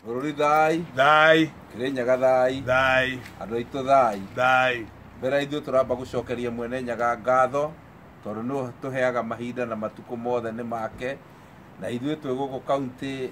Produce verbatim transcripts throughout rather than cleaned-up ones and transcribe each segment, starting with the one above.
Bururi thai thai Kirinyaga thai thai andu aitu thai thai mbere ithu turamba gucokeria mwene Nyaga ngatho tondu no tuheaga mahinda na matuku mothe ni make na ithuĩ twĩ gũkũ county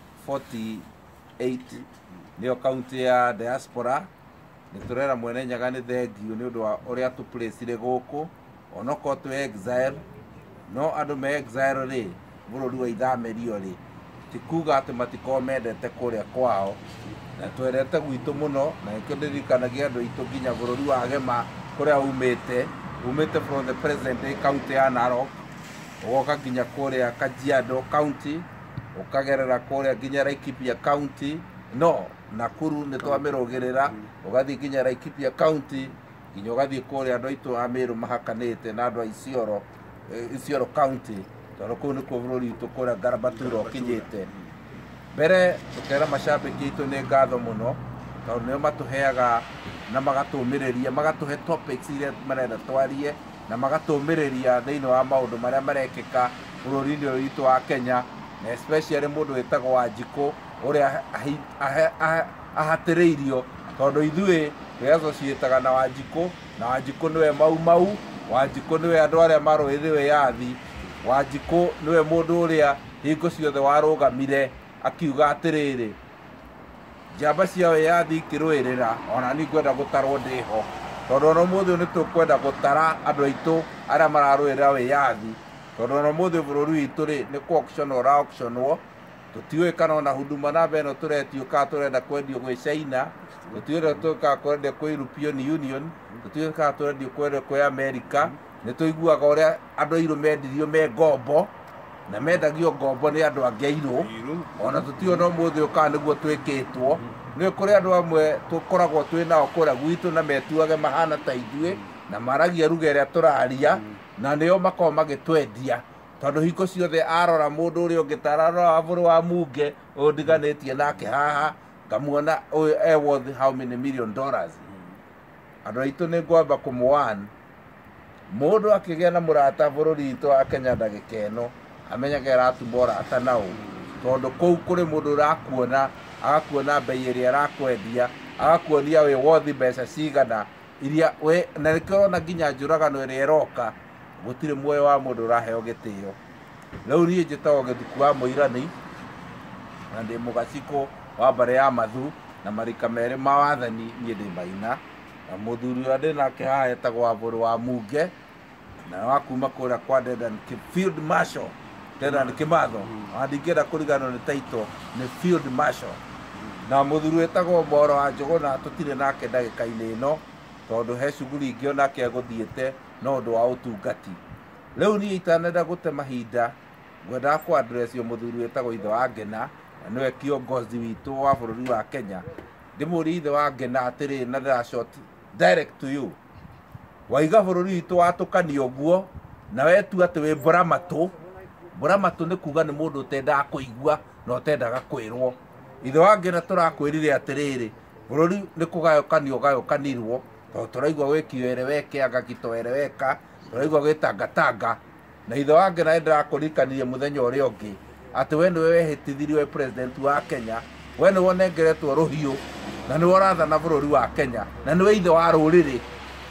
forty-eight nĩyo county ya diaspora nĩ tũrera mwene Nyaga nĩ thengiũ nĩ ũndũ wa ũrĩa tũ place ire gũkũ onokorwo twĩ exile no andũ me exile rĩ bũrũri wa ithamerio rĩ ti kuga atĩ matikoragwo mendete kũrĩa kwao na twendete gwitũ mũno na nĩkĩo ndirikanagia andũ aitũ nginya bũrũri wa Gema kũrĩa umĩte umĩte from the present day county ya Narok ũgoka nginya kũrĩa Kajiado county ũkagerera kũrĩa nginya Laikipia county no Nakuru nĩ twamĩrũgĩrĩra ũgathiĩ nginya Laikipia county nginya ũgathiĩ kũrĩa andũ aitũ a Meru mahakanĩte na andũ a Isiolo Isiolo county tondũ kũu nĩkuo bũrũri witũ kũrĩa Ngarabatura ũkinyĩte mbere tũkera macambĩki aitũ nĩ ngatho mũno tondũ nĩo matũheaga na magatũmĩrĩria magatũhe topics iria marenda twarie na magatũmĩrĩria thĩinĩ wa maũndũ marĩa marekĩka bũrũri-inĩ ũyũ witũ wa Kenya na especially mũndũ wĩtagwo Wanjikũ ũrĩa ahatĩrĩirio tondũ ithuĩ twĩ-associate na Wanjikũ na Wanjikũ nĩwe mau mau Wanjikũ nĩwe andũ arĩa marũĩrĩire wĩyathi Wanjikũ nĩwe mũndũ ũrĩa hingo ciothe warũgamire akiuga atĩrĩrĩ njamba cia wĩyathi ikĩrũĩrĩra ona niĩ ngwenda gũtarwo ndĩho tondũ ona ũmũthĩ nĩ tũkwenda gũtara andũ aitũ arĩa mararũĩrĩra wĩyathi tondũ ona ũmũthĩ bũrũri witũ rĩ nĩ ku-auction ũra-auctionwo tũtiũĩ kana ona Huduma Namba ĩno tũretio kana tũrenda kwendio gwĩ China tũtiũĩ kana tũrenda kwĩ European Union tũtiũĩ kana tũrendio kwĩ America nĩ tũiguaga ũrĩa andũ airũ mendirio me ngombo na mendagio ngombo nĩ andũ angĩ airũ ona tũtiũĩ ona ũmũthĩ ũkaga nĩguo twĩkĩtwo nĩ kũrĩ andũ amwe tũkoragwo twĩ nao kũrĩa gwitũ na metuage mahana ta ithuĩ na maragia ruga ĩrĩa tũraria na nĩo makoragwo magĩtwendia tondũ hingo ciothe arora mũndũ ũrĩa ũngĩ tararora bũrũ wa Munge ũyũ ndiganĩtie nake haha ngamuona ũyũ e worth how many million dollars andũ aitũ nĩ ngwamba kũmũwarn mũndũ akĩgĩa na mũrata bũrũri witũ wa Kenya ndagĩka ĩno amenyaga ĩratuma ũrata naũ tondũ kũu kũrĩ mũndũ ũrakuona agakuona mbei ĩrĩa arakwendia agakuonia wĩ worth mbeca cigana iria we na nĩkĩo ona nginya njũragano ĩrĩa ĩroka gũtirĩ muoyo wa mũndũ ũraheo gĩtĩo rĩu niĩ njĩtagwo Gĩthuku wa Mũirani na ndĩ mũgacikũ wa mbarĩ ya Mathu na marika merĩ ma wathani niĩ ndĩ Maina na mũthuri ũrĩa ndĩ nake haha etagwo Wabũrũ wa Munge na wa kuma kũrĩa kwa Dedan Field Marshal Dedan Kimathi na ndingĩenda kũriganĩrwo nĩ taitũ nĩ Field Marshal na mũthuri wĩtagwo Moro wa Njũgũna tũtirĩ nake ndagĩka-inĩ ĩno tondũ he cuguri ingĩ onake egũthiĩte no ũndũ wa ũtungati rĩu niĩ itanenda gũte mahinda ngwendaga kũ-address mũthuri wĩtagwo Ithe wa Ngena na nĩwe kiongozi witũ wa bũrũri wa Kenya ndĩmũrie Ithe wa Ngena atĩrĩ na ndĩra short direct to you waiga bũrũri witũ watũkanio ũguo na wetua atĩ wĩ mbũramatũ mbũramatũ nĩ kuga nĩ mũndũ ũtendaga kũigua na ũtendaga kwĩrwo Ithe wa Ngena tũrakwĩrire atĩrĩrĩ bũrũri nĩ kũgayũkanio ũgayũkanirwo tondũ tũraigua gwĩ kiwereweke anga gĩtowereweka tũraigua gwĩ tangatanga na Ithe wa Ngena nĩ ndĩrakũririkanirie mũthenya ũrĩa ũngĩ atĩ we nĩwe wehĩtithirio wĩ president wa Kenya we nĩwe ũnengeretwo rũhiũ na nĩwe ũrathana bũrũri wa Kenya na nĩwe ithe wa rũrĩrĩ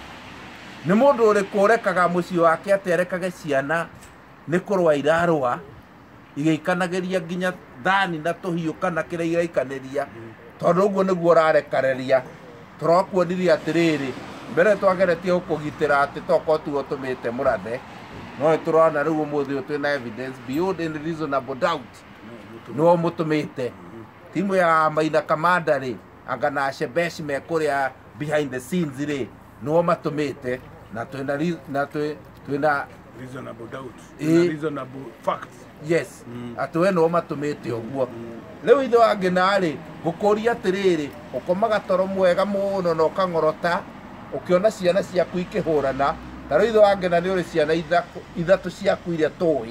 nĩ mũndũ ũrĩkũ ũrekaga mũciĩ wake atĩ arekage ciana nĩ kũrũa irarũa igĩikanagĩria nginya thani na tũhiũ kana kĩrĩa iraikanĩria tondũ ũguo nĩguo ũrarekareria tũrakuonirie atĩrĩrĩ mbere twageretie gũkũgitĩra atĩ tokorwo tuo tũmĩte mũrathe no nĩtũrona rĩu ũmũthĩ ũyũ twĩna evidence beyond any reasonable doubt nĩwe mũtũmĩte timu ya Maina Kamanda rĩ anga na Shebesh me kũrĩa behind the scenes rĩ nĩwe matũmĩte na twĩna na twĩna reasonable doubt Eh. reasonable facts yes atĩ we nĩwe matũmĩte ũguo rĩu Ithe wa Ngena rĩ ngũkũria atĩrĩrĩ ũkomaga toro mwega mũno na ũkang'orota ũkĩona ciana ciaku ikĩhũrana ta rĩu Ithe wa Ngena nĩ ũrĩ ciana ithatũ ciaku iria tũĩ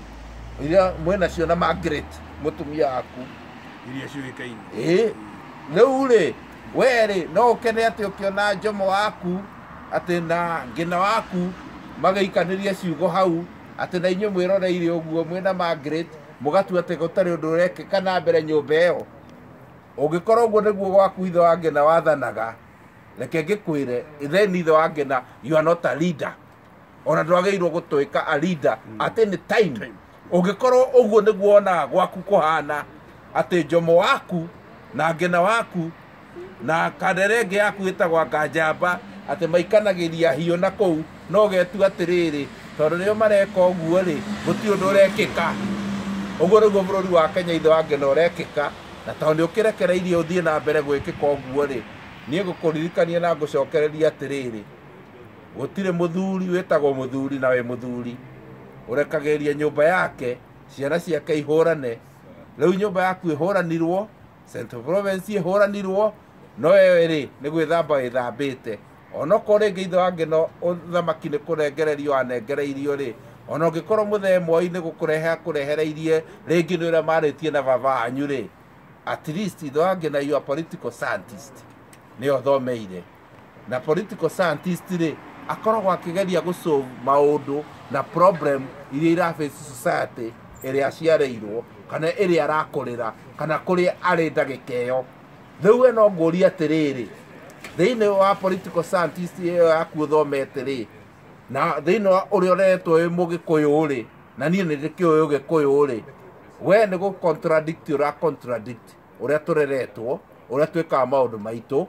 iria mwĩnacio na Margaret mũtumia waku iria ciũĩkaine ĩ rĩu rĩ we rĩ no ũkene atĩ ũkĩona Jomo waku atĩ na Ngina waku magĩikanĩria ciugo hau atĩ na inyuĩ mwĩroreire ũguo mwĩna Margaret mũgatua atĩ gũtarĩ ũndũ ũrekĩka na mbere nyũmba ĩyo Ũngĩkorwo ũguo nĩguo gwaku ithe wa Ngĩna wathanaga, reke ngĩkwĩre, then ithe wa Ngĩna, you are not a leader. Ona ndwagĩrĩirwo gũtuĩka a leader at any time. Ũngĩkorwo ũguo nĩguo onaga gwaku kũhana, atĩ Jomo waku na Ngĩna waku na Kandere ĩngĩ yaku ĩtagwo Kanjamba atĩ maikanagĩria hiũ na kũu, no ũgetua atĩrĩrĩ, tondũ nĩo mareka ũguo rĩ, gũtirĩ ũndũ ũrekĩka. Ũguo nĩguo bũrũri wa Kenya ithe wa Ngĩna ũrekĩka, na tondũ nĩ ũkĩrekereirie ũthiĩ na mbere gwĩkĩka ũguo rĩ, niĩ ngũkũririkania na ngũcokereria atĩrĩrĩ, gũtirĩ mũthuri wĩtagwo mũthuri na wĩ mũthuri ũrekagĩrĩria nyũmba yake ciana ciake ihũrane. Rĩu nyũmba yaku ĩhũranirwo, Central Province ĩhũranirwo, no wewe rĩ nĩ gwĩthamba wĩthambĩte. Ona okorwo rĩngĩ ithe wa Ngĩna ũthamaki nĩ kũrengererio wanengereirio rĩ, ona ũngĩkorwo mũthee Moi nĩ gũkũrehe akũrehereirie rĩngĩ nĩ ũrĩa marĩtie na baba wanyu rĩ, at least ithe wa Ngĩna you are political scientist, nĩ othomeire. Na political scientist rĩ akoragwo akĩgeria gũsolve maũndũ na problem iria iraface society ĩrĩa aciarĩirwo kana ĩrĩa arakũrĩra kana kũrĩa arĩ ndagĩka ĩyo. Rĩu we no ngũria atĩrĩrĩ, thĩinĩ wa political scientist ĩyo yaku ũthomete rĩ, na thĩinĩ wa ũrĩa ũretwo wĩ Mũgĩkũyũ rĩ, na niĩ nĩ ndĩkĩũĩ Ũgĩkũyũ rĩ, we nĩ gũ contradict ũra contradict ũrĩa tũreretwo, ũrĩa twĩkaga maũndũ maitũ,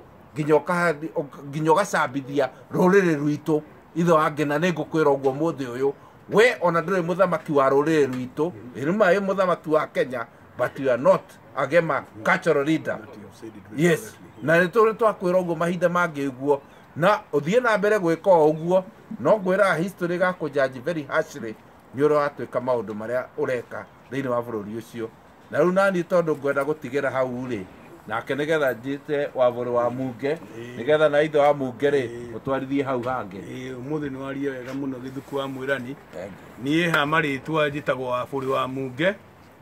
nginya ũgacambithia rũrĩrĩ rwitũ. Ithe wa Ngĩna nĩ ngũkwĩra ũguo mũthĩ ũyũ, we ona ndũrĩ mũthamaki wa rũrĩrĩ rwitũ, ĩrĩma ĩ mũthamaki wa Kenya, but you are not agema cultural leader. Yes, na nĩ tũrĩ twakwĩra ũguo mahinda mangĩ ũguo, na ũthiĩ na mbere gwĩka ũguo, no ngwĩra history gakũjudge very harshly nĩ ũrĩa watuĩka maũndũ marĩa ũreka thĩinĩ wa bũrũri ũcio. Na rĩu naniĩ tondũ ngwenda gũtigĩra hau rĩ, nake nĩgetha njĩte Wabũrĩ wa Munge, nĩgetha na ithe wa Munge rĩ ũtwarithie hau hangĩ. Ũmũthĩ nĩ waria wega mũno Gĩthuku wa Mwĩrani. Niĩ ha marĩtwa njĩtagwo Wabũrĩ wa Munge.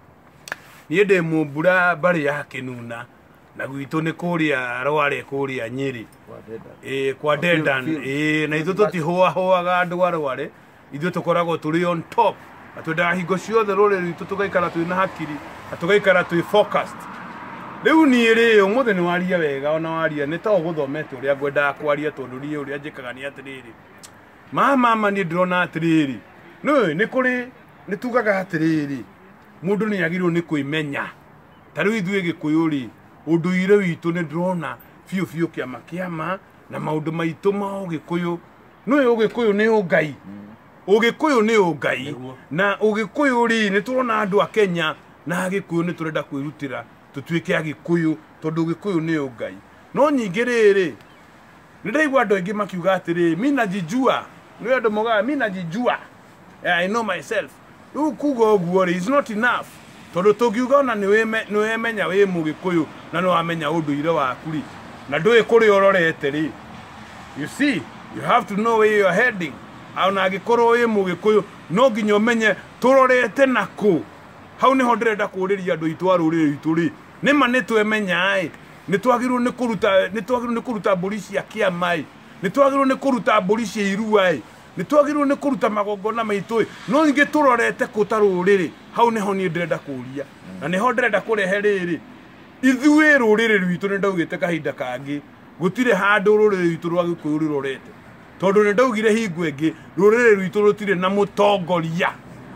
Niĩ ndĩ Mũmbura mbarĩ ya Kĩnuna, na gwitũ nĩ kũrĩa Rware kũrĩa Nyĩrĩ. Ĩĩ kwa Dedan. Ĩĩ na ithuĩ tũtihũahũaga andũ a Rware, ithuĩ tũkoragwo tũrĩ on top. Na twendaga hingo ciothe rũrĩrĩ rwitũ tũgaikara twĩna hakiri, na tũgaikara twĩ focused. Rĩu niĩ rĩ ũmũthĩ nĩ waria wega, ona waria nĩ ta ũgũthomete ũrĩa ngwendaga kwaria, tondũ niĩ ũrĩa njĩkaga nĩ atĩrĩrĩ, mama mama niĩ ndĩrona atĩrĩrĩ, nĩ nĩ kũrĩ nĩ tugaga atĩrĩrĩ, mũndũ nĩ agĩrĩirwo nĩ kwĩmenya. Ta rĩu ithuĩ Gĩkũyũ rĩ, ũndũire witũ nĩ ndĩrona biũ biũ kĩama kĩama na maũndũ maitũ ma Ũgĩkũyũ. Nĩ Ũgĩkũyũ nĩ ũngai, Ũgĩkũyũ nĩ ũngai, na Ũgĩkũyũ rĩ nĩ tũrona andũ a Kenya na Gĩkũyũ nĩ tũrenda kwĩrutĩra tũtuĩke Agĩkũyũ, tondũ Ũgĩkũyũ nĩ ũngai. No nyingĩ rĩrĩ nĩ ndaigua andũ aingĩ makiuga atĩrĩ, mimi najijua, nĩ andũ mogaga mimi najijua, I know myself. Rĩu kuga ũguo rĩ is not enough, tondũ tũngiuga ona nĩ wemenya wĩ Mũgĩkũyũ na nĩ wamenya ũndũire waku rĩ, na ndũĩ kũrĩa ũrorete rĩ, you see you have to know where you are heading. Ona angĩkorwo wĩ Mũgĩkũyũ no nginya ũmenye tũrorete nakũ. Hau nĩho ndĩrenda kũũrĩria andũ aitũ a rũrĩrĩ rwitũ rĩ, nĩma nĩ twemenya ĩ, nĩ twagĩrĩirwo nĩ kũruta nĩ twagĩrĩirwo nĩ kũruta mbũri cia kĩama ĩ, nĩ twagĩrĩirwo nĩ kũruta mbũri cia irua ĩ, nĩ twagĩrĩirwo nĩ kũruta magongona maitũ ĩ, no ningĩ tũrorete kũ ta rũrĩrĩ. Hau nĩho niĩ ndĩrenda kũũria, na nĩho ndĩrenda kũrehe rĩrĩ, ithuĩ rũrĩrĩ rwitũ nĩ ndaugĩte kahinda kangĩ, gũtirĩ handũ rũrĩrĩ rwitũ rwa Gĩkũyũ rũrorete, tondũ nĩ ndaugire hingo ĩngĩ rũrĩrĩ rwitũ rũtirĩ na mũtongoria.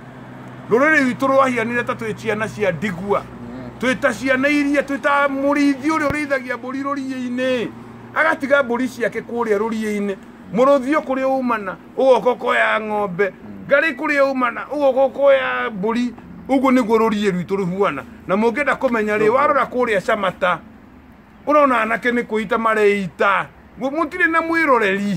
Rũrĩrĩ rwitũ rwahianire ta twĩ ciana cia ndigua, twĩ ta ciana iria, twĩ ta mũrĩithi ũrĩa ũrĩithagia mbũri rũriĩ-inĩ, agatiga mbũri ciake kũrĩa rũriĩ-inĩ, mũrũthi kũrĩa umana ũgoka kuoya ng'ombe, ngarĩ kũrĩa umana ũgoka kuoya mbũri. Ũguo nĩguo rũriĩ rwitũ rũhuana. Na mũngĩenda kũmenya rĩ, warora kũrĩa Camata ũrona anake nĩ kũita mareita, mũtirĩ na mwĩroreri.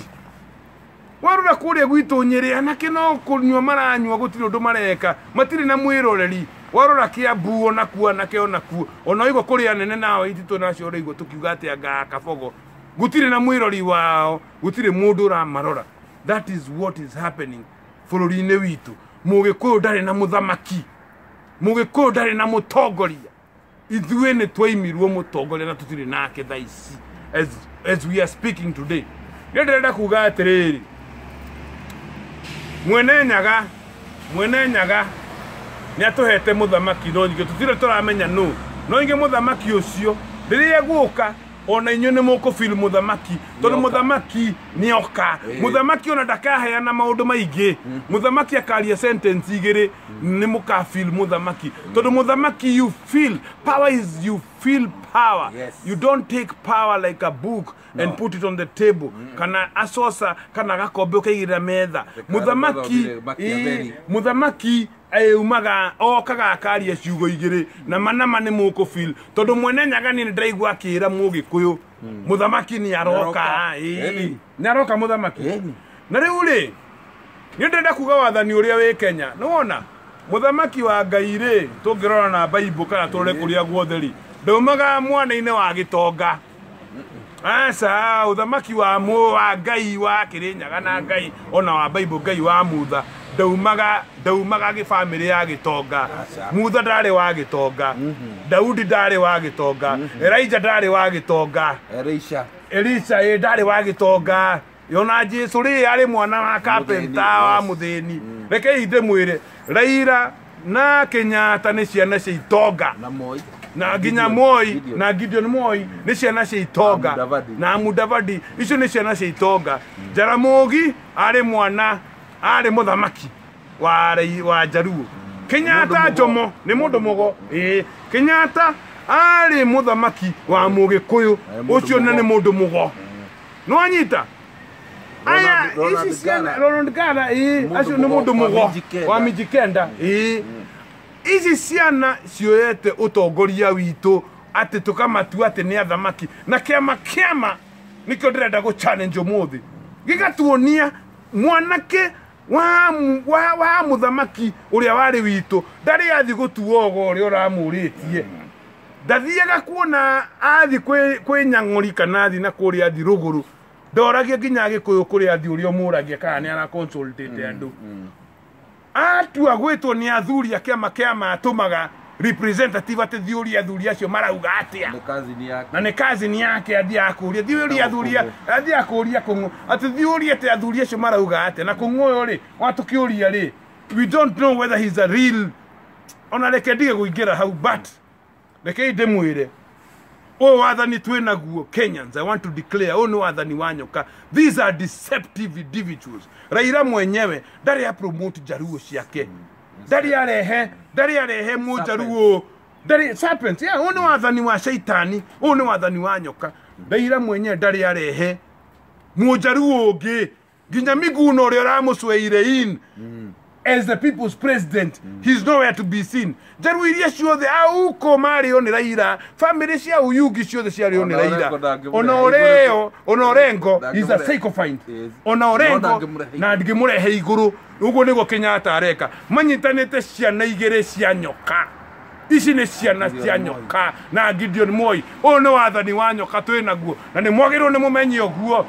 Warora kũrĩa gwitũ Nyĩrĩ anake no kũnyua maranyua, gũtirĩ ũndũ mareka, matirĩ na mwĩroreri. Warora Kĩambu ona kuo anake ona kuo, ona igwa kũrĩa anene nao ititũ nacio ũrĩa igwa tũkiuga atĩ anga Kabogo, gũtirĩ na mwĩrori wao, gũtirĩ mũndũ ũramarora. That is what is happening bũrũri-inĩ witũ. Mũgĩkũyũ ndarĩ na mũthamaki, Mũgĩkũyũ ndarĩ na mũtongoria. Ithuĩ nĩ twaimirwo mũtongoria na tũtirĩ nake thaa ici as, as we are speaking today. Nĩ ndĩrenda kuga atĩrĩrĩ, Mwene Nyaga, Mwene Nyaga nĩ atũhete mũthamaki, no ningĩ tũtirĩ tũramenya nũ, no ningĩ mũthamaki ũcio riria guka ona inyo ni muko feel muthamaki tondu muthamaki ni oka muthamaki ona ndakaheana maundu maingi muthamaki akaria sentence igiri ni muka feel muthamaki tondu muthamaki you feel power is you feel power you don't take power like a book and put it on the table kana asosa kana gakombe ukaigira metha muthamaki muthamaki umaga okaga akaria ciugo igiri na manama ni muko feel tondu mwene nyagani ni ndaigua akira mugikuyu muthamaki ni aroka ni aroka muthamaki na riu ri ni ndenda kuga wathani uria wi Kenya nuona muthamaki wa Ngai ri tungirora na Bible kana turore kuria guothe ri ndaumaga mwana-ine wa Gitonga asa uthamaki wa mu wa Ngai wa Kirinyaga na Ngai ona wa Bible Ngai wa Mutha ndaumaga ndaumaga gi family ya Gitonga Mutha ndari wa Gitonga Daudi ndari wa Gitonga Elijah ndari wa Gitonga Elisha Elisha e ndari wa Gitonga yona Jesu ri ari mwana wa carpenter wa muthini reke inde mwire Raila na Kenyatta ni ciana cia Itonga na Moi na Ginya Moi na Gideon Moi ni ciana cia Itonga na Mudavadi icio ni ciana cia Itonga Jaramogi ari mwana ari muthamaki wa wa Jaruo Kenyatta Jomo ni mundu mugo eh Kenyatta ari muthamaki wa Mugikuyu ucio ni mundu mugo no anyita aya ici ciana Ronald Gada eh acio ni mundu mugo wa Mijikenda eh ici ciana cioyete utongoria witu ati tukamatua ati ni athamaki na kiama kiama nikio ndirenda go challenge umuthi gigatuonia mwanake wa wa wa muthamaki uria wari witu ndari athi gutuo go uri uramuritie ndathiaga kuona athi kwi kwi nyang'ori kana athi na kuri athi ruguru ndoragia nginya Gikuyu kuri athi uri omuragia kana ni ara consultate andu atua gwitwo ni athuri akiama kiama atumaga representative ati thiuri athuri acio marauga atia ni kazi ni yake na ni kazi ni yake athi akuria thiuri athuri athi akuria kungu ati thiuri ati athuri acio marauga atia na kunguyo ri watukiuria ri we don't know whether he's a real ona reke ndige guingira hau but reke ndimwire o wathani twina guo Kenyans I want to declare o no wathani wanyoka these are deceptive individuals Raila mwenyewe ndari ya promote Jaruo ciake ndari arehe ndari arehe mu Jaruo ndari serpent yeah o no wathani wa shaitani o no wathani wanyoka Raila mwenyewe ndari arehe mu Jaruo ungi nginya Miguno uri ramusweire in as the people's president mm. he's nowhere to be seen Jaruo iria ciothe auko mari oni Raila family cia uyugi ciothe ciari oni Raila ona oreo ona orengo is a sycophant ona orengo na ngimurehe iguru uguo nigo Kenyatta areka manyitanite ciana igere cia nyoka ici ni ciana cia nyoka na Gideon Moi ono wathani wa nyoka twinaguo na ni mwagirwo ni mumenyi oguo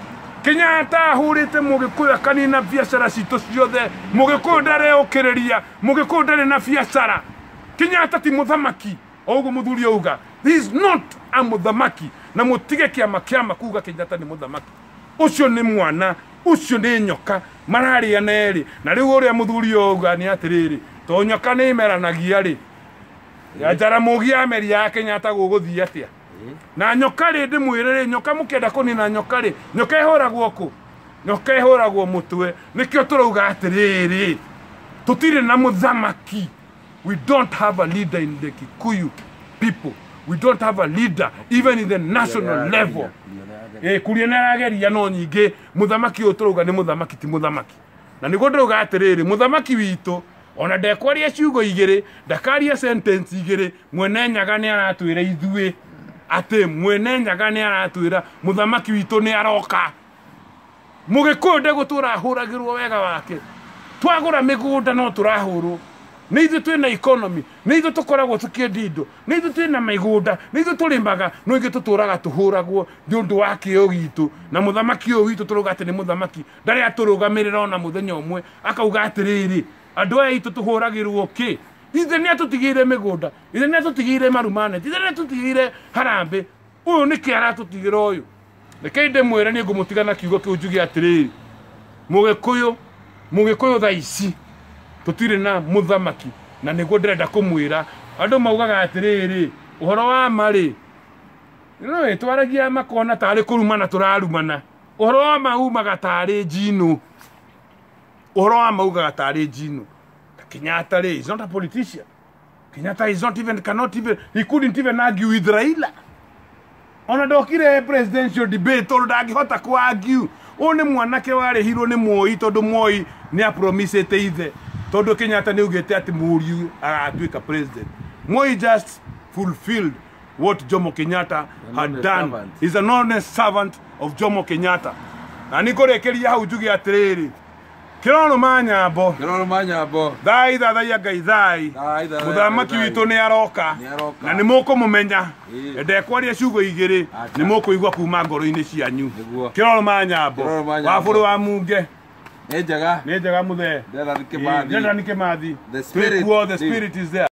Kenyatta hurite Mugikuyu kanina biashara cito ciothe Mugikuyu ndare ukiriria Mugikuyu ndare na biashara Kenyatta ti muthamaki oguo muthuri ouga he is not a muthamaki na mutige kiama kiama kuga Kenyatta ni muthamaki ucio ni mwana ucio ni nyoka mararia neri na riu uria muthuri ouga ni atiriri to nyoka ni imeranagia ri ya Jaramogi ameri ya Kenyatta guguthia atia na nyoka ri ndimwirire nyoka mukenda kunina nyoka ri nyoka ihoragwo ku nyoka ihoragwo mutwe nikio turuga atiriri tutire na muthamaki we don't have a leader in the Kikuyu people we don't have a leader even in the national level eh kuria na ageria no nyingi muthamaki uyu turuga ni muthamaki ti muthamaki na nigo nduga atiriri muthamaki witu ona ndekwaria ciugo igiri ndakaria sentence igiri mwene nyaga ni aratwira ithuĩ ate mwene nyaga ni aratwira muthamaki witu ni aroka Mugikuyu ndego turahuragirwo wega wake twagura migunda no turahurwo ni ithu twina economy ni ithu tukoragwo tukiendindo ni ithu twina migunda ni ithu tulimbaga no ingi tuturaga tuhuragwo ndiundu wa kio gitu na muthamaki uyu witu turuga ati ni muthamaki ndari aturugamirira ona muthenya umwe akauga atiriri andu aya itu tuhuragirwo ki ithe ni atutigire migunda ithe ni atutigire marumane ithe ni atutigire harambe uyu ni ki aratutigire uyu reke ndimwire ni ngumutigana kiugo kiu njugi atiriri Mugikuyu Mugikuyu thaici tutire na muthamaki na niguo ndirenda kumwira andu maugaga atiriri uhoro wa mari no twaragia makona tari kurumana turarumana uhoro wa mau magatari njino uhoro wa mau magatari njino Kenyatta is not a politician. Kenyatta is not even cannot even he couldn't even argue with Raila. Ona dokire presidential debate tolo dagihota ku argue. One mwanake wale hiro ni Moi tondu Moi ni a promise teithe. Tondu Kenyatta ni ugete ati Muriu agatuika president. Moi just fulfilled what Jomo Kenyatta had done. Servant. He's an honest servant of Jomo Kenyatta. Na nikorekeria hau jugi atiriri. Kirono manyambo. Kirono manyambo. Thai thathaia Ngai thai. Thai thathaia Muthamaki Ngai witu ni aroka. Ni aroka. Na ni mukumumenya. Ĩĩ. Ndekwaria ciugo igiri Acha. ni mukuigua kuma ngoro-ini cianyu. Nĩguo. Kirono manyambo. Kirono manyambo. Wa bũrũri wa Munge. Nĩ njega. Ni njega muthe. Dedan Kimathi. Dedan Kimathi. The spirit Twĩkuo, the is- spirit is there.